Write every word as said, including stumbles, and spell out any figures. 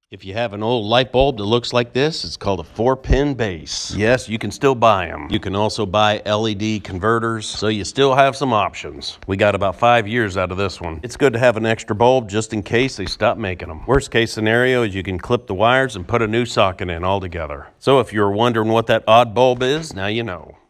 If you have an old light bulb that looks like this, it's called a four-pin base. Yes, you can still buy them. You can also buy L E D converters, so you still have some options. We got about five years out of this one. It's good to have an extra bulb just in case they stop making them. Worst case scenario is you can clip the wires and put a new socket in altogether. So if you're wondering what that odd bulb is, now you know.